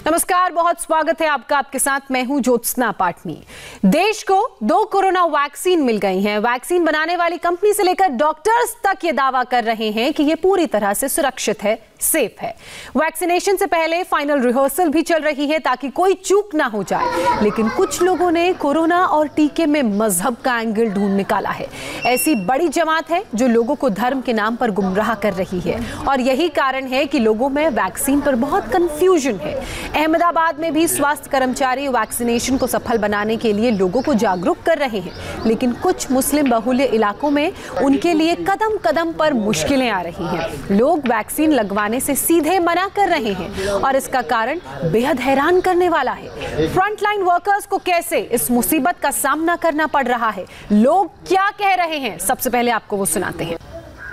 नमस्कार, बहुत स्वागत है आपका। आपके साथ मैं हूं ज्योत्सना पाटनी। देश को 2 कोरोना वैक्सीन मिल गई हैं। वैक्सीन बनाने वाली कंपनी से लेकर डॉक्टर्स तक ये दावा कर रहे हैं कि ये पूरी तरह से सुरक्षित है, सेफ है। वैक्सीनेशन से पहले फाइनल रिहर्सल भी चल रही है ताकि कोई चूक ना हो जाए। लेकिन कुछ लोगों ने कोरोना और टीके में मजहब का एंगल ढूंढ निकाला है। ऐसी बड़ी जमात है जो लोगों को धर्म के नाम पर गुमराह कर रही है और यही कारण है कि लोगों में वैक्सीन पर बहुत कंफ्यूजन है। अहमदाबाद में भी स्वास्थ्य कर्मचारी वैक्सीनेशन को सफल बनाने के लिए लोगों को जागरूक कर रहे हैं, लेकिन कुछ मुस्लिम बहुल्य इलाकों में उनके लिए कदम कदम पर मुश्किलें आ रही हैं। लोग वैक्सीन लगवाने से सीधे मना कर रहे हैं और इसका कारण बेहद हैरान करने वाला है। फ्रंटलाइन वर्कर्स को कैसे इस मुसीबत का सामना करना पड़ रहा है, लोग क्या कह रहे हैं, सबसे पहले आपको वो सुनाते हैं।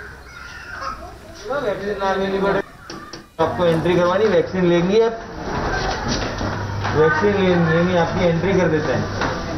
आपको एंट्री करवानी, वैक्सीन लेंगी आप, वैक्सीन लेनी आपकी एंट्री कर देते हैं।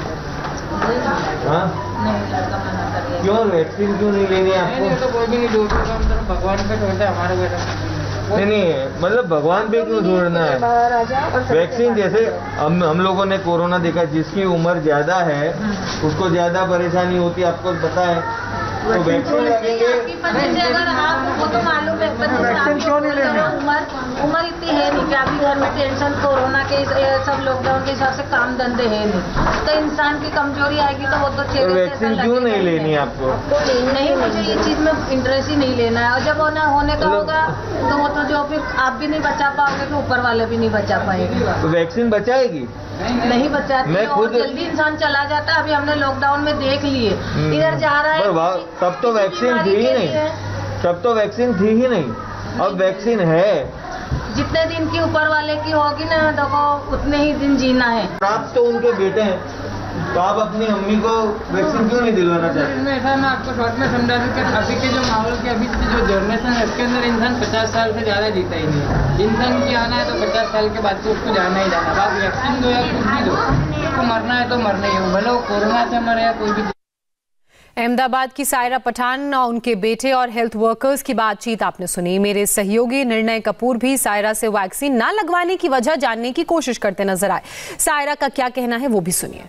हाँ क्यों वैक्सीन क्यों नहीं लेनी आपको? तो कोई भी नहीं ढूंढता, भगवान पे छोड़ते हमारे बेटा। नहीं मतलब भगवान पे क्यों छोड़ना है? वैक्सीन जैसे हम लोगों ने कोरोना देखा, जिसकी उम्र ज्यादा है उसको ज्यादा परेशानी होती है, आपको पता है। तो वैक्सीन लगेंगे, अगर आप वो तो मालूम है, वैक्सीन क्यों नहीं लेना? उम्र इतनी है नहीं कि अभी घर में टेंशन कोरोना के सब लॉकडाउन के हिसाब से काम धंधे है नहीं, तो इंसान की कमजोरी आएगी तो वो तो वैक्सीन क्यों नहीं लेनी आपको? नहीं, मुझे ये चीज में इंटरेस्ट ही नहीं लेना है। और जब होने का होगा तो वो तो जो फिर आप भी नहीं बचा पाओगे तो ऊपर वाले भी नहीं बचा पाएंगे। तो वैक्सीन बचाएगी? नहीं बचाती। मैं खुद जल्दी इंसान चला जाता है। अभी हमने लॉकडाउन में देख लिए, इधर जा रहा है, तब तो वैक्सीन थी ही नहीं, तब तो वैक्सीन थी ही नहीं, अब वैक्सीन है। जितने दिन की ऊपर वाले की होगी ना, देखो उतने ही दिन जीना है। आप तो उनके बेटे हैं, तो आप अपनी अम्मी को वैक्सीन क्यों नहीं दिलवाना चाहते? ऐसा ना आपको शॉर्ट में समझा दूं कि अभी के जो माहौल के अभी जो जनरेशन है उसके अंदर इंसान 50 साल से ज़्यादा जीता ही नहीं। इंसान की आना है तो 50 साल के बाद तो उसको जाना ही जाना। बात वैक्सीन दो या कुछ भी दो, उसको मरना है तो मरना ही हो, भले वो कोरोना से मरे या कोई भी। अहमदाबाद की सायरा पठान, उनके बेटे और हेल्थ वर्कर्स की बातचीत आपने सुनी। मेरे सहयोगी निर्णय कपूर भी सायरा से वैक्सीन ना लगवाने की वजह जानने की कोशिश करते नजर आए। सायरा का क्या कहना है वो भी सुनिए।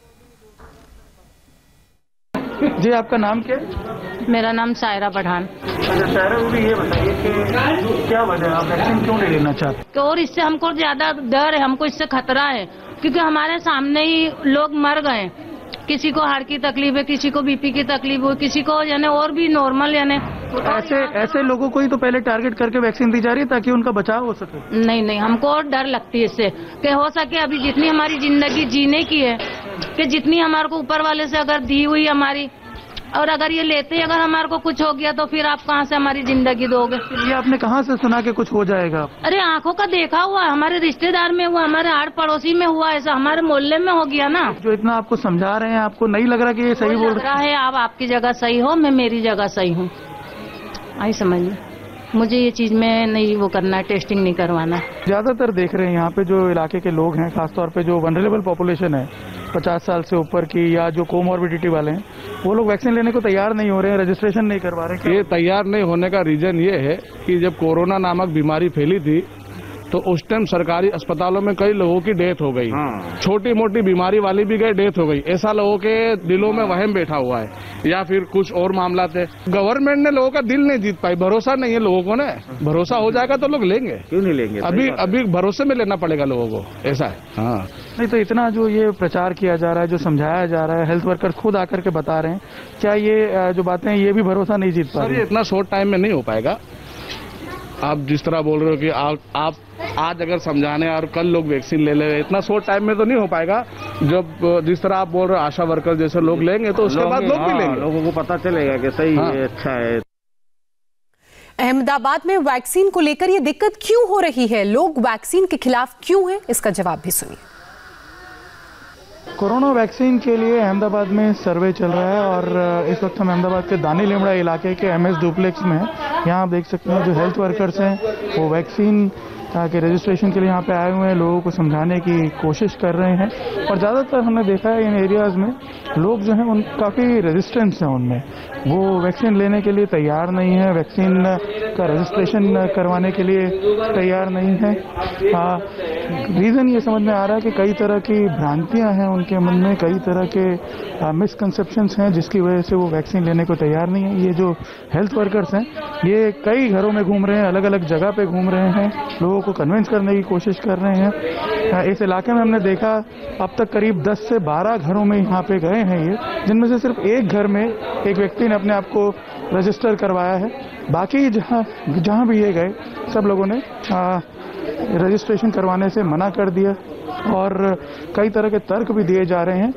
जी, आपका नाम क्या है? मेरा नाम सायरा पठान। अच्छा सायरा, मुझे ये बताइए कि क्या वजह आप वैक्सीन क्यों नहीं लेना चाहते? और इससे हमको ज्यादा डर है, हमको इससे खतरा है, क्योंकि हमारे सामने ही लोग मर गए। किसी को हार्ट की तकलीफ है, किसी को बीपी की तकलीफ हो, किसी को यानी और भी नॉर्मल यानी ऐसे लोगों को ही तो पहले टारगेट करके वैक्सीन दी जा रही है ताकि उनका बचाव हो सके। नहीं, हमको और डर लगती है इससे कि हो सके अभी जितनी हमारी जिंदगी जीने की है, कि जितनी हमारे को ऊपर वाले से अगर दी हुई हमारी, और अगर ये लेते ही अगर हमारे को कुछ हो गया तो फिर आप कहाँ से हमारी जिंदगी दोगे? ये आपने कहाँ से सुना कि कुछ हो जाएगा? अरे आंखों का देखा हुआ, हमारे रिश्तेदार में हुआ, हमारे आड़ पड़ोसी में हुआ, ऐसा हमारे मोहल्ले में हो गया ना। जो इतना आपको समझा रहे हैं, आपको नहीं लग रहा कि ये सही बोल रहा है? आप आपकी जगह सही हो, मैं मेरी जगह सही हूँ, आई समझिए। मुझे ये चीज में नहीं वो करना है, टेस्टिंग नहीं करवाना। ज्यादातर देख रहे हैं यहाँ पे जो इलाके के लोग हैं, खासतौर पे जो वनरेबल पॉपुलेशन है 50 साल से ऊपर की या जो कोमॉर्बिडिटी वाले हैं, वो लोग वैक्सीन लेने को तैयार नहीं हो रहे हैं, रजिस्ट्रेशन नहीं करवा रहे। ये तैयार नहीं होने का रीजन ये है कि जब कोरोना नामक बीमारी फैली थी तो उस टाइम सरकारी अस्पतालों में कई लोगों की डेथ हो गई। छोटी मोटी बीमारी वाली भी गई, डेथ हो गई। ऐसा लोगों के दिलों में वहम बैठा हुआ है, या फिर कुछ और मामला थे। गवर्नमेंट ने लोगों का दिल नहीं जीत पाई, भरोसा नहीं है लोगों को ना। भरोसा हो जाएगा तो लोग लेंगे, क्यों नहीं लेंगे? अभी भरोसे में लेना पड़ेगा लोगों को, ऐसा है। हाँ नहीं तो इतना जो ये प्रचार किया जा रहा है, जो समझाया जा रहा है, हेल्थ वर्कर खुद आकर के बता रहे हैं, क्या ये जो बातें हैं ये भी भरोसा नहीं जीत पा रही? इतना शॉर्ट टाइम में नहीं हो पाएगा। आप जिस तरह बोल रहे हो कि आप आज अगर समझाने और कल लोग वैक्सीन ले ले, इतना शॉर्ट टाइम में तो नहीं हो पाएगा। जब जिस तरह आप बोल रहे हो आशा वर्कर जैसे लोग लेंगे तो उसके बाद लोग भी लेंगे, लोगों को पता चलेगा कि सही है, अच्छा है। अहमदाबाद में वैक्सीन को लेकर ये दिक्कत क्यों हो रही है, लोग वैक्सीन के खिलाफ क्यों हैं, इसका जवाब भी सुनिए। कोरोना वैक्सीन के लिए अहमदाबाद में सर्वे चल रहा है और इस वक्त हम अहमदाबाद के दानी लिमड़ा इलाके के MS डुप्लेक्स में हैं। यहाँ आप देख सकते हैं जो हेल्थ वर्कर्स हैं वो वैक्सीन कि रजिस्ट्रेशन के लिए यहाँ पे आए हुए हैं, लोगों को समझाने की कोशिश कर रहे हैं। और ज़्यादातर हमने देखा है इन एरियाज़ में लोग जो हैं उन काफ़ी रेजिस्टेंस हैं उनमें, वो वैक्सीन लेने के लिए तैयार नहीं है, वैक्सीन का रजिस्ट्रेशन करवाने के लिए तैयार नहीं है। रीज़न ये समझ में आ रहा है कि कई तरह की भ्रांतियां हैं उनके मन में, कई तरह के मिसकंसेप्शंस हैं जिसकी वजह से वो वैक्सीन लेने को तैयार नहीं है। ये जो हेल्थ वर्कर्स हैं ये कई घरों में घूम रहे हैं, अलग अलग जगह पे घूम रहे हैं, लोगों को कन्विंस करने की कोशिश कर रहे हैं। इस इलाके में हमने देखा अब तक करीब 10 से 12 घरों में यहाँ पे गए हैं ये, जिनमें से सिर्फ एक घर में एक व्यक्ति ने अपने आप को रजिस्टर करवाया है। बाकी जहाँ भी ये गए सब लोगों ने रजिस्ट्रेशन करवाने से मना कर दिया। और कई तरह के तर्क भी दिए जा रहे हैं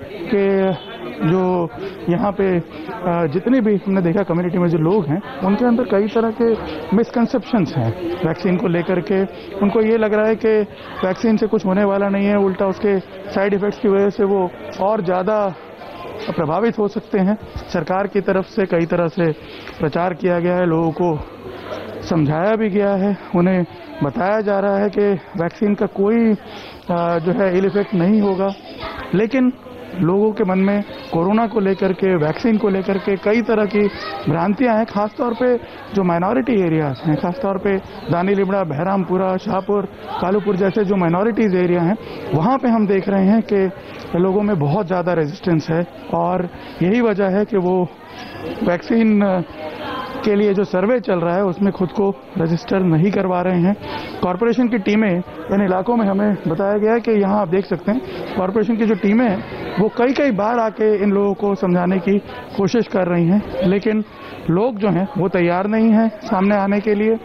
कि जो यहाँ पे जितने भी हमने देखा कम्युनिटी में जो लोग हैं उनके अंदर कई तरह के मिसकंसेप्शंस हैं वैक्सीन को लेकर के। उनको ये लग रहा है कि वैक्सीन से कुछ होने वाला नहीं है, उल्टा उसके साइड इफ़ेक्ट्स की वजह से वो और ज़्यादा प्रभावित हो सकते हैं। सरकार की तरफ से कई तरह से प्रचार किया गया है, लोगों को समझाया भी गया है, उन्हें बताया जा रहा है कि वैक्सीन का कोई जो है इल इफेक्ट नहीं होगा। लेकिन लोगों के मन में कोरोना को लेकर के, वैक्सीन को लेकर के कई तरह की भ्रांतियां हैं। खासतौर पे जो माइनॉरिटी एरियाज हैं, खासतौर पे दानी लिबड़ा, बहरामपुरा, शाहपुर, कालूपुर जैसे जो माइनॉरिटीज़ एरिया हैं वहाँ पे हम देख रहे हैं कि लोगों में बहुत ज़्यादा रेजिस्टेंस है। और यही वजह है कि वो वैक्सीन के लिए जो सर्वे चल रहा है उसमें खुद को रजिस्टर नहीं करवा रहे हैं। कॉरपोरेशन की टीमें इन इलाकों में, हमें बताया गया है कि यहाँ आप देख सकते हैं कॉरपोरेशन की जो टीमें हैं वो कई बार आके इन लोगों को समझाने की कोशिश कर रही हैं, लेकिन लोग जो हैं वो तैयार नहीं हैं सामने आने के लिए।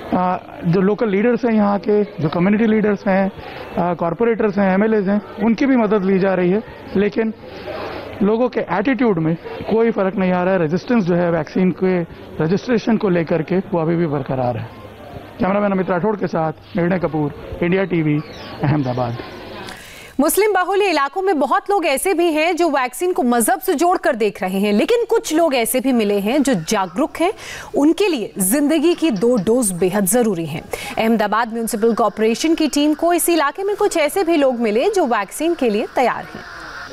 जो लोकल लीडर्स हैं यहाँ के, जो कम्युनिटी लीडर्स हैं, कॉरपोरेटर्स हैं, एमएलएज हैं, उनकी भी मदद ली जा रही है, लेकिन लोगों के एटीट्यूड में कोई फर्क नहीं आ रहा है। रेजिस्टेंस जो है वैक्सीन के रजिस्ट्रेशन को लेकर के वो अभी भी बरकरार है। कैमरामैन अमित राठौड़ के साथ Nirnay Kapoor, India TV, Ahmedabad. Muslim बहुल इलाकों में बहुत लोग ऐसे भी हैं जो वैक्सीन को मजहब से जोड़कर देख रहे हैं, लेकिन कुछ लोग ऐसे भी मिले हैं जो जागरूक हैं। उनके लिए जिंदगी की 2 डोज बेहद जरूरी हैं। अहमदाबाद म्युनिसिपल कॉर्पोरेशन की टीम को इस इलाके में कुछ ऐसे भी लोग मिले जो वैक्सीन के लिए तैयार हैं।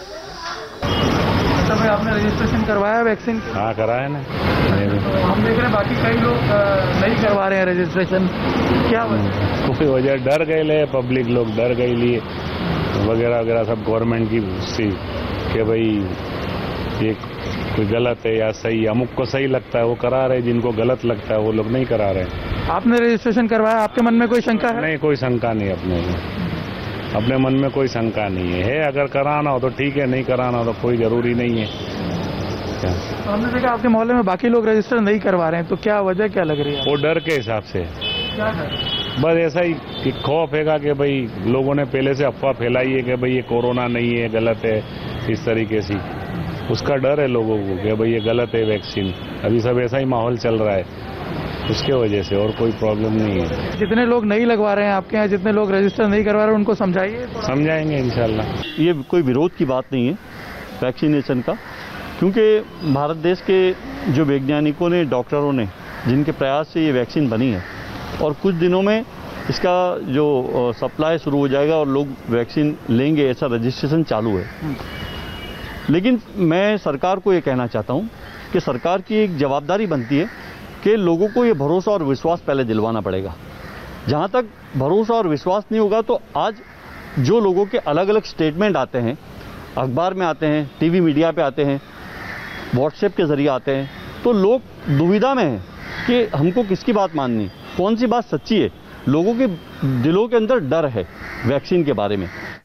आपने रजिस्ट्रेशन करवाया वैक्सीन? हाँ, कराया ना। हम देख रहे हैं बाकी कई लोग नहीं करवा रहे हैं रजिस्ट्रेशन, क्या वजह? कोई वजह डर गए ले, पब्लिक लोग डर गए लिए वगैरह वगैरह सब गवर्नमेंट की सी कि भाई ये कोई गलत है या सही, अमुक को सही लगता है वो करा रहे, जिनको गलत लगता है वो लोग नहीं करा रहे। आपने रजिस्ट्रेशन करवाया, आपके मन में कोई शंका है? नहीं, कोई शंका नहीं, अपने मन में कोई शंका नहीं है। अगर कराना हो तो ठीक है, नहीं कराना हो तो कोई जरूरी नहीं है। हमने देखा आपके मोहल्ले में बाकी लोग रजिस्टर नहीं करवा रहे हैं, तो क्या वजह क्या लग रही है? वो डर के हिसाब से, क्या बस ऐसा ही कि खौफ है कि भाई लोगों ने पहले से अफवाह फैलाई है कि भाई ये कोरोना नहीं है, गलत है, इस तरीके से उसका डर है लोगों को कि भाई ये गलत है वैक्सीन। अभी सब ऐसा ही माहौल चल रहा है, उसके वजह से, और कोई प्रॉब्लम नहीं है। जितने लोग नहीं लगवा रहे हैं आपके यहाँ, जितने लोग रजिस्टर नहीं करवा रहे हैं, उनको समझाइए। समझाएंगे इंशाल्लाह। ये कोई विरोध की बात नहीं है वैक्सीनेशन का, क्योंकि भारत देश के जो वैज्ञानिकों ने, डॉक्टरों ने, जिनके प्रयास से ये वैक्सीन बनी है और कुछ दिनों में इसका जो सप्लाई शुरू हो जाएगा और लोग वैक्सीन लेंगे, ऐसा रजिस्ट्रेशन चालू है। लेकिन मैं सरकार को ये कहना चाहता हूँ कि सरकार की एक जवाबदारी बनती है कि लोगों को ये भरोसा और विश्वास पहले दिलवाना पड़ेगा। जहाँ तक भरोसा और विश्वास नहीं होगा तो आज जो लोगों के अलग अलग स्टेटमेंट आते हैं, अखबार में आते हैं, टीवी मीडिया पे आते हैं, व्हाट्सएप के ज़रिए आते हैं, तो लोग दुविधा में हैं कि हमको किसकी बात माननी, कौन सी बात सच्ची है। लोगों के दिलों के अंदर डर है वैक्सीन के बारे में।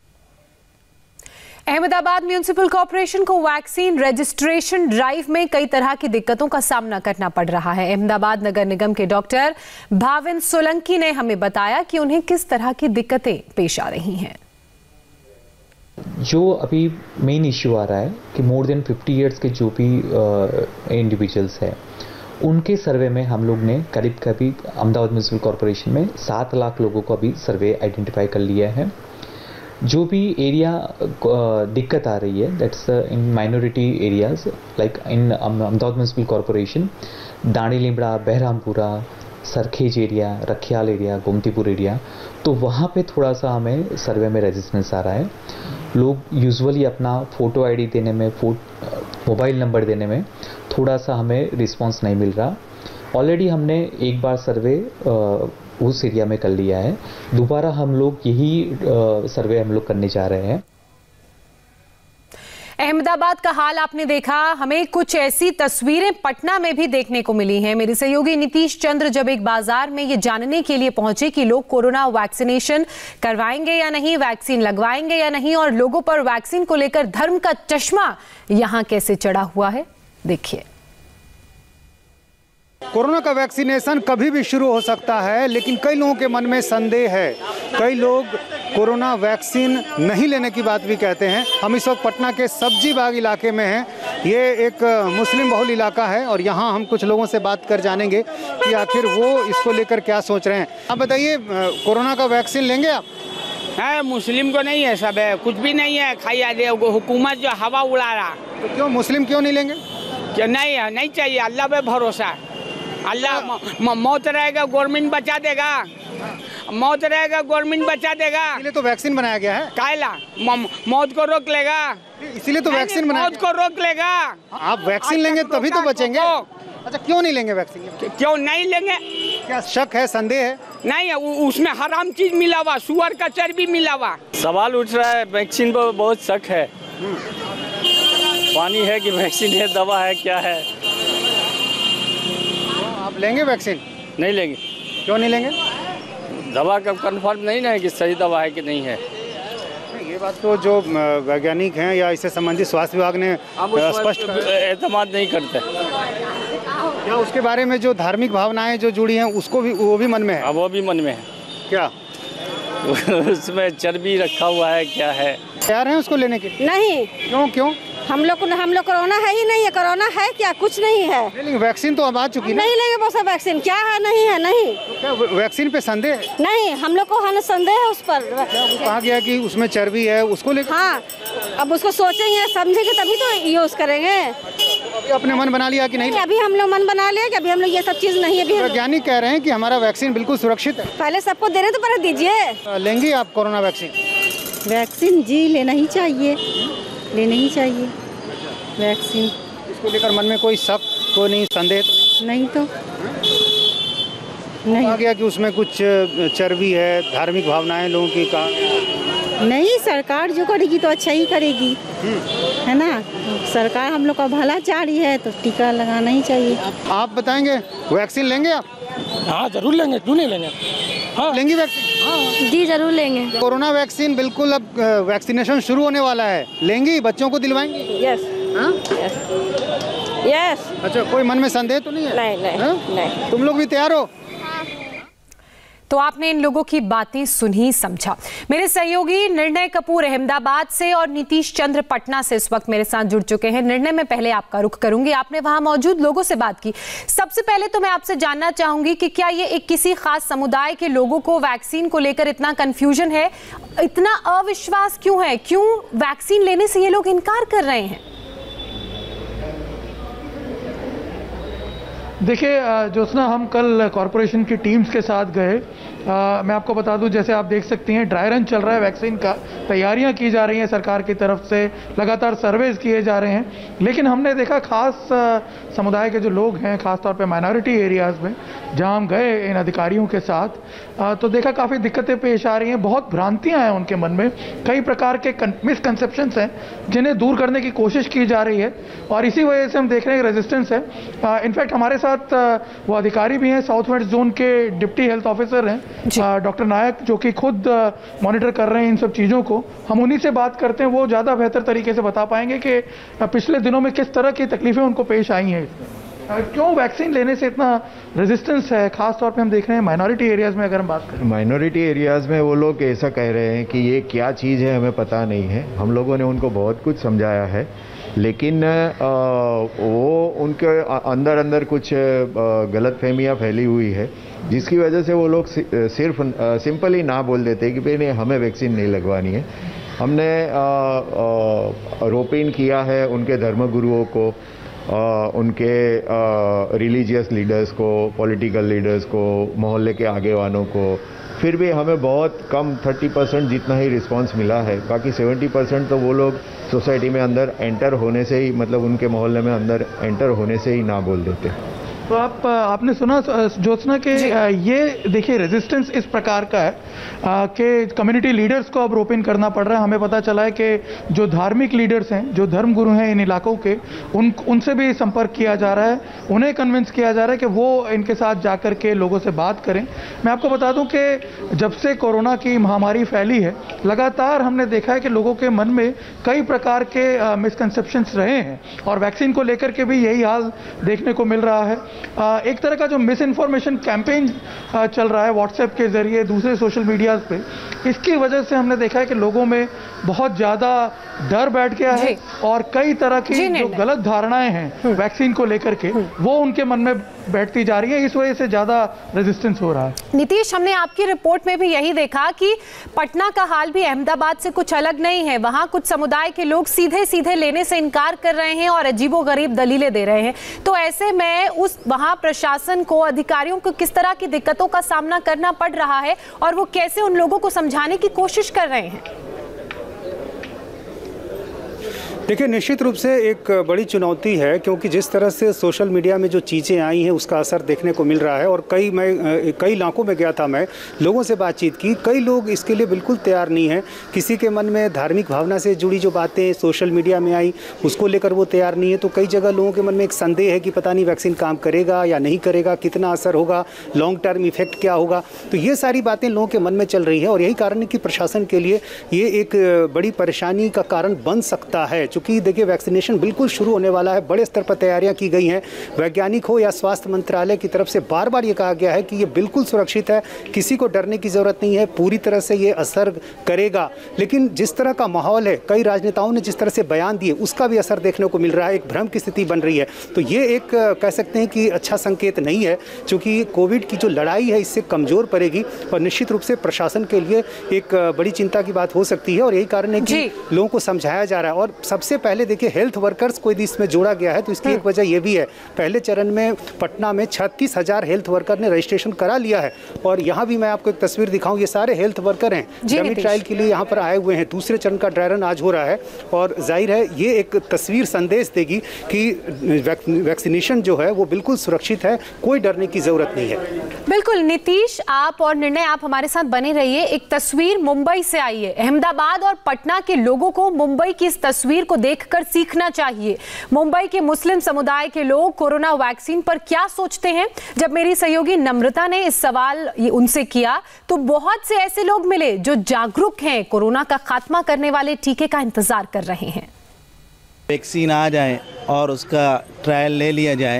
अहमदाबाद म्युनिसिपल कॉर्पोरेशन को वैक्सीन रजिस्ट्रेशन ड्राइव में कई तरह की दिक्कतों का सामना करना पड़ रहा है। अहमदाबाद नगर निगम के डॉक्टर भाविन सोलंकी ने हमें बताया कि उन्हें किस तरह की दिक्कतें पेश आ रही हैं। जो अभी मेन इश्यू आ रहा है कि मोर देन 50 ईयर्स के जो भी इंडिविजुअल्स हैं, उनके सर्वे में हम लोग ने करीब अहमदाबाद म्युनिसिपल कॉर्पोरेशन में 7 लाख लोगों को अभी सर्वे आइडेंटिफाई कर लिया है। जो भी एरिया दिक्कत आ रही है, that's in minority areas like in Ahmedabad municipal corporation, Dani Limda, Behrampura, Sarkhej area, Rakhial area, Gomtipur area, तो वहाँ पे थोड़ा सा हमें सर्वे में रेजिस्टेंस आ रहा है। लोग यूजुअली अपना फ़ोटो आईडी देने में, मोबाइल नंबर देने में थोड़ा सा हमें रिस्पांस नहीं मिल रहा। ऑलरेडी हमने एक बार सर्वे उस एरिया में कर लिया है, दोबारा हम लोग यही सर्वे हम लोग करने जा रहे हैं। अहमदाबाद का हाल आपने देखा, हमें कुछ ऐसी तस्वीरें पटना में भी देखने को मिली हैं। मेरे सहयोगी नीतीश चंद्र जब एक बाजार में ये जानने के लिए पहुंचे कि लोग कोरोना वैक्सीनेशन करवाएंगे या नहीं, वैक्सीन लगवाएंगे या नहीं, और लोगों पर वैक्सीन को लेकर धर्म का चश्मा यहां कैसे चढ़ा हुआ है, देखिए। कोरोना का वैक्सीनेशन कभी भी शुरू हो सकता है, लेकिन कई लोगों के मन में संदेह है। कई लोग कोरोना वैक्सीन नहीं लेने की बात भी कहते हैं। हम इस वक्त पटना के सब्जी बाग इलाके में हैं। ये एक मुस्लिम बहुल इलाका है और यहाँ हम कुछ लोगों से बात कर जानेंगे कि आखिर वो इसको लेकर क्या सोच रहे हैं। आप बताइए, कोरोना का वैक्सीन लेंगे आप? है, मुस्लिम को नहीं है, सब है, कुछ भी नहीं है। खाइया दे हुकूमत जो हवा उड़ा रहा। तो क्यों मुस्लिम क्यों नहीं लेंगे? क्या नहीं है, नहीं चाहिए। अल्लाह पे भरोसा है। अल्लाह मौत रहेगा गवर्नमेंट बचा देगा, मौत रहेगा गवर्नमेंट बचा देगा। इसलिए तो वैक्सीन बनाया गया है। कायला मौत को रोक लेगा, इसीलिए तो वैक्सीन बनाया। मौत को रोक लेगा। आप वैक्सीन लेंगे तभी तो बचेंगे। अच्छा, क्यों नहीं लेंगे वैक्सीन? क्यों नहीं लेंगे? क्या शक है, संदेह है? नहीं है, उसमें हराम चीज मिला हुआ, सुअर का चर्बी मिला हुआ। सवाल उठ रहा है, वैक्सीन पर बहुत शक है। पानी है कि वैक्सीन है, दवा है, क्या है? आप लेंगे वैक्सीन? नहीं लेंगे। क्यों नहीं लेंगे? दवा का कंफर्म नहीं ना है कि सही दवा है कि नहीं है। ये बात तो जो वैज्ञानिक हैं या इससे संबंधित स्वास्थ्य विभाग ने स्पष्ट एतमाद नहीं करते। क्या उसके बारे में जो धार्मिक भावनाएं जो जुड़ी हैं उसको भी, वो भी मन में है? हाँ, वो भी मन में है। क्या उसमें चर्बी रखा हुआ है, क्या है? तैयार हैं उसको लेने के? नहीं। क्यों? हम लोग कोरोना है ही नहीं है। कोरोना है क्या? कुछ नहीं है। लेकिन वैक्सीन तो अब आ चुकी है। नहीं लेंगे वो सब वैक्सीन। क्या है? नहीं है। नहीं। तो क्या वैक्सीन पे संदेह है? नहीं, हम लोग को है संदेह है उस पर। कहा गया कि उसमें चर्बी है, उसको लेकर। हाँ, अब उसको सोचेंगे समझेंगे तभी तो यूज करेंगे। अभी अपने मन बना लिया कि नहीं? अभी हम लोग मन बना लिया कि अभी हम लोग ये सब चीज नहीं है। वैज्ञानिक कह रहे हैं कि हमारा वैक्सीन बिल्कुल सुरक्षित है। पहले सबको देने तो पहले दीजिए। लेंगी आप कोरोना वैक्सीन? वैक्सीन जी लेना ही चाहिए, लेना ही चाहिए वैक्सीन। इसको लेकर मन में कोई शक, कोई नहीं, संदेह नहीं तो नहीं। कहा गया कि उसमें कुछ चर्बी है, धार्मिक भावनाएं लोगों की। कहा नहीं, सरकार जो करेगी तो अच्छा ही करेगी, है ना। सरकार हम लोग का भला चाह रही है तो टीका लगाना ही चाहिए। आप बताएंगे, वैक्सीन लेंगे आप? हाँ, जरूर लेंगे, क्यों नहीं लेंगे। हाँ, लेंगी वैक्सीन? हाँ जी, जरूर लेंगे। कोरोना वैक्सीन बिल्कुल अब वैक्सीनेशन शुरू होने वाला है, लेंगी? बच्चों को दिलवाएंगी? यस। हाँ? यस। अच्छा, कोई मन में संदेह तो नहीं है? नहीं। तुम लोग भी तैयार हो? तो आपने इन लोगों की बातें सुनी, समझा। मेरे सहयोगी निर्णय कपूर अहमदाबाद से और नीतीश चंद्र पटना से इस वक्त मेरे साथ जुड़ चुके हैं। निर्णय में पहले आपका रुख करूंगी, आपने वहां मौजूद लोगों से बात की। सबसे पहले तो मैं आपसे जानना चाहूंगी कि क्या ये एक किसी खास समुदाय के लोगों को वैक्सीन को लेकर इतना कंफ्यूजन है, इतना अविश्वास क्यों है? क्यों वैक्सीन लेने से ये लोग इनकार कर रहे हैं? देखिए ज्योत्सना, हम कल कॉरपोरेशन की टीम्स के साथ गए। मैं आपको बता दूं, जैसे आप देख सकती हैं ड्राई रन चल रहा है वैक्सीन का, तैयारियां की जा रही हैं सरकार की तरफ से, लगातार सर्वेज किए जा रहे हैं। लेकिन हमने देखा खास समुदाय के जो लोग हैं, खासतौर पे माइनॉरिटी एरियाज़ में जहां हम गए इन अधिकारियों के साथ, तो देखा काफ़ी दिक्कतें पेश आ रही हैं, बहुत भ्रांतियां हैं उनके मन में, कई प्रकार के मिसकंसेप्शंस हैं जिन्हें दूर करने की कोशिश की जा रही है और इसी वजह से हम देख रहे हैं रेजिस्टेंस है। इनफैक्ट हमारे साथ वो अधिकारी भी हैं, साउथ वेस्ट जोन के डिप्टी हेल्थ ऑफिसर हैं डॉक्टर नायक, जो कि खुद मॉनिटर कर रहे हैं इन सब चीज़ों को। हम उन्हीं से बात करते हैं, वो ज़्यादा बेहतर तरीके से बता पाएंगे कि पिछले दिनों में किस तरह की तकलीफें उनको पेश आई हैं, क्यों वैक्सीन लेने से इतना रेजिस्टेंस है। खास तौर पे हम देख रहे हैं माइनॉरिटी एरियाज़ में, अगर हम बात करें माइनॉरिटी एरियाज़ में, वो लोग ऐसा कह रहे हैं कि ये क्या चीज़ है हमें पता नहीं है। हम लोगों ने उनको बहुत कुछ समझाया है, लेकिन वो उनके अंदर अंदर कुछ गलतफहमियां फैली हुई है, जिसकी वजह से वो लोग सिर्फ सिंपली ना बोल देते कि भाई नहीं, हमें वैक्सीन नहीं लगवानी है। हमने रोपिन किया है उनके धर्मगुरुओं को, उनके रिलीजियस लीडर्स को, पॉलिटिकल लीडर्स को, मोहल्ले के आगे वालों को। फिर भी हमें बहुत कम 30% जितना ही रिस्पांस मिला है। बाकी 70% तो वो लोग सोसाइटी में अंदर एंटर होने से ही, मतलब उनके मोहल्ले में अंदर एंटर होने से ही ना बोल देते। तो आपने सुना ज्योत्सना के ये देखिए रेजिस्टेंस इस प्रकार का है कि कम्युनिटी लीडर्स को अब रोपिन करना पड़ रहा है। हमें पता चला है कि जो धार्मिक लीडर्स हैं, जो धर्मगुरु हैं इन इलाकों के, उनसे भी संपर्क किया जा रहा है, उन्हें कन्विंस किया जा रहा है कि वो इनके साथ जाकर के लोगों से बात करें। मैं आपको बता दूं कि जब से कोरोना की महामारी फैली है, लगातार हमने देखा है कि लोगों के मन में कई प्रकार के मिसकंसेप्शंस रहे हैं और वैक्सीन को लेकर के भी यही हाल देखने को मिल रहा है। एक तरह का जो मिस इन्फॉर्मेशन कैंपेन चल रहा है व्हाट्सएप के जरिए, दूसरे सोशल मीडिया पे, इसकी वजह से हमने देखा है कि लोगों में बहुत ज्यादा डर बैठ गया है और कई तरह की जो गलत धारणाएं हैं वैक्सीन को लेकर के, वो उनके मन में बैठती जा रही है। इस वजह से ज्यादा रेजिस्टेंस हो रहा है। नीतीश, हमने आपकी रिपोर्ट में भी यही देखा कि पटना का हाल भी अहमदाबाद से कुछ अलग नहीं है। वहां कुछ समुदाय के लोग सीधे सीधे लेने से इनकार कर रहे हैं और अजीबोगरीब दलीलें दे रहे हैं। तो ऐसे में वहां प्रशासन को, अधिकारियों को किस तरह की दिक्कतों का सामना करना पड़ रहा है और वो कैसे उन लोगों को समझाने की कोशिश कर रहे हैं? देखिए, निश्चित रूप से एक बड़ी चुनौती है, क्योंकि जिस तरह से सोशल मीडिया में जो चीज़ें आई हैं उसका असर देखने को मिल रहा है। और कई इलाकों में गया था, मैं लोगों से बातचीत की, कई लोग इसके लिए बिल्कुल तैयार नहीं हैं। किसी के मन में धार्मिक भावना से जुड़ी जो बातें सोशल मीडिया में आई उसको लेकर वो तैयार नहीं है। तो कई जगह लोगों के मन में एक संदेह है कि पता नहीं वैक्सीन काम करेगा या नहीं करेगा, कितना असर होगा, लॉन्ग टर्म इफेक्ट क्या होगा। तो ये सारी बातें लोगों के मन में चल रही है और यही कारण है कि प्रशासन के लिए ये एक बड़ी परेशानी का कारण बन सकता है। चूंकि देखिए, वैक्सीनेशन बिल्कुल शुरू होने वाला है, बड़े स्तर पर तैयारियां की गई हैं। वैज्ञानिक हो या स्वास्थ्य मंत्रालय की तरफ से बार बार ये कहा गया है कि ये बिल्कुल सुरक्षित है, किसी को डरने की जरूरत नहीं है, पूरी तरह से ये असर करेगा। लेकिन जिस तरह का माहौल है, कई राजनेताओं ने जिस तरह से बयान दिए, उसका भी असर देखने को मिल रहा है। एक भ्रम की स्थिति बन रही है। तो ये एक कह सकते हैं कि अच्छा संकेत नहीं है, क्योंकि कोविड की जो लड़ाई है इससे कमजोर पड़ेगी और निश्चित रूप से प्रशासन के लिए एक बड़ी चिंता की बात हो सकती है। और यही कारण है कि लोगों को समझाया जा रहा है। और सबसे पहले देखिए, हेल्थ वर्कर्स को इसमें जोड़ा गया है, तो इसकी एक वजह यह भी है, पहले चरण में पटना में 36,000 हेल्थ वर्कर ने रजिस्ट्रेशन करा लिया है। और यहाँ भी मैं आपको एक तस्वीर दिखाऊं, ये सारे हेल्थ वर्कर हैं, डमी ट्रायल के लिए यहाँ पर आए हुए हैं। दूसरे चरण का ड्राई रन आज हो रहा है और जाहिर है ये एक तस्वीर संदेश देगी कि वैक्सीनेशन जो है वो बिल्कुल सुरक्षित है, कोई डरने की जरूरत नहीं है। बिल्कुल नीतीश, आप और निर्णय आप हमारे साथ बने रहिए। एक तस्वीर मुंबई से आई है। अहमदाबाद और पटना के लोगों को मुंबई की इस तस्वीर को देखकर सीखना चाहिए। मुंबई के मुस्लिम समुदाय के लोग कोरोना वैक्सीन पर क्या सोचते हैं? जब मेरी सहयोगी नम्रता ने इस सवाल उनसे किया तो बहुत से ऐसे लोग मिले जो जागरूक हैं, कोरोना का खात्मा करने वाले टीके का इंतजार कर रहे हैं। वैक्सीन आ जाए और उसका ट्रायल ले लिया जाए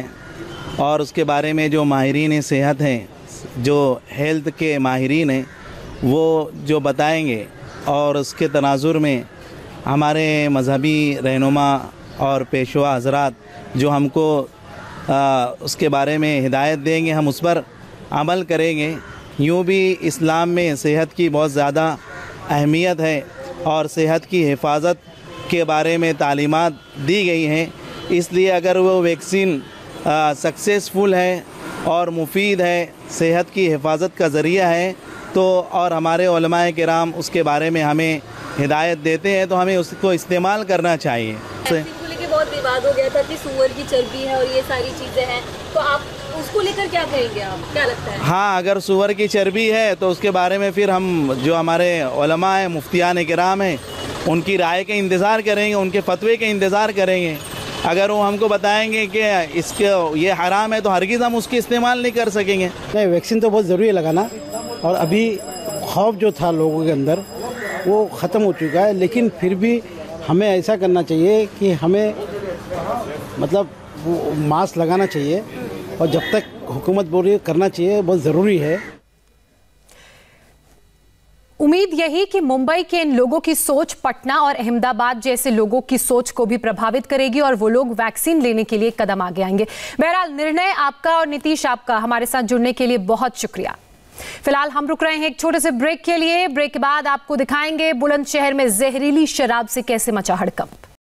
और उसके बारे में जो माहिरीन सेहत हैं, जो हेल्थ के माहिरीन हैं, वो जो बताएंगे और उसके तनाजुर में हमारे मजहबी रहनुमा और पेशवा हजरात जो हमको उसके बारे में हिदायत देंगे, हम उस पर अमल करेंगे। यूँ भी इस्लाम में सेहत की बहुत ज़्यादा अहमियत है और सेहत की हिफाजत के बारे में तालीमात दी गई हैं। इसलिए अगर वो वैक्सीन सक्सेसफुल है और मुफीद है, सेहत की हिफाजत का ज़रिया है, तो और हमारे उलमाए किराम उसके बारे में हमें हिदायत देते हैं, तो हमें उसको इस्तेमाल करना चाहिए। बहुत विवाद हो गया था कि सूअर की चर्बी है और ये सारी चीज़ें हैं, तो आप उसको लेकर क्या कहेंगे? आप क्या लगता है? हाँ, अगर सूअर की चर्बी है तो उसके बारे में फिर हम जो हमारे उलमा हैं, मुफ्तियान किराम हैं, उनकी राय के इंतज़ार करेंगे, उनके फतवे के इंतज़ार करेंगे। अगर वो हमको बताएंगे कि इसके ये हराम है तो हरगिज़ हम उसकी इस्तेमाल नहीं कर सकेंगे। नहीं, वैक्सीन तो बहुत ज़रूरी है लगाना, और अभी खौफ जो था लोगों के अंदर वो ख़त्म हो चुका है। लेकिन फिर भी हमें ऐसा करना चाहिए कि हमें मतलब मास्क लगाना चाहिए और जब तक हुकूमत बोल रही है करना चाहिए, बहुत ज़रूरी है। उम्मीद यही कि मुंबई के इन लोगों की सोच पटना और अहमदाबाद जैसे लोगों की सोच को भी प्रभावित करेगी और वो लोग वैक्सीन लेने के लिए कदम आगे आएंगे। बहरहाल निर्णय आपका और नीतीश आपका हमारे साथ जुड़ने के लिए बहुत शुक्रिया। फिलहाल हम रुक रहे हैं एक छोटे से ब्रेक के लिए। ब्रेक के बाद आपको दिखाएंगे बुलंदशहर में जहरीली शराब से कैसे मचा हड़कंप।